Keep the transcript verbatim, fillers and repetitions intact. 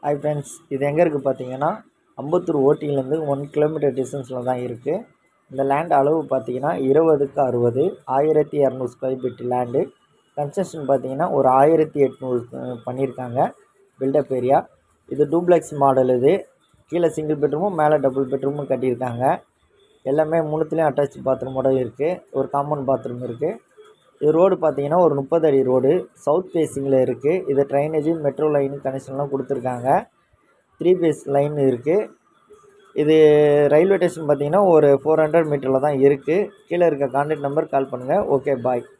Hi friends, இது எங்கே இருக்குது பார்த்தீங்கன்னா அம்பத்தூர் ஓட்டியிலேருந்து ஒன் கிலோமீட்டர் டிஸ்டன்ஸில் தான் இருக்குது. இந்த லேண்ட் அளவு பார்த்தீங்கன்னா இருபதுக்கு அறுபது ஆயிரத்தி இரநூறு ஸ்கொயர் ஃபீட் லேண்டு. கன்ஸ்ட்ரக்ஷன் பார்த்தீங்கன்னா ஒரு ஆயிரத்தி எட்நூறு பண்ணியிருக்காங்க பில்டப் ஏரியா. இது டூப்ளெக்ஸ் மாடல். இது கீழே சிங்கிள் பெட்ரூமும் மேலே டபுள் பெட்ரூமும் கட்டியிருக்காங்க. எல்லாமே மூணுத்துலேயும் அட்டாச் பாத்ரூமோட இருக்குது. ஒரு காமன் பாத்ரூம் இருக்குது. இது ரோடு பார்த்தீங்கன்னா ஒரு முப்பது அடி ரோடு சவுத் ஃபேஸிங்கில் இருக்குது. இது ட்ரைனேஜ் மெட்ரோ லைன் கனெக்ஷன்லாம் கொடுத்துருக்காங்க. த்ரீ ஃபேஸ் லைன் இருக்குது. இது ரயில்வே ஸ்டேஷன் பார்த்தீங்கன்னா ஒரு ஃபோர் ஹண்ட்ரட் மீட்டரில் தான் இருக்குது. கீழே இருக்க கான்டாக்ட் நம்பர் கால் பண்ணுங்கள். ஓகே, பாய்.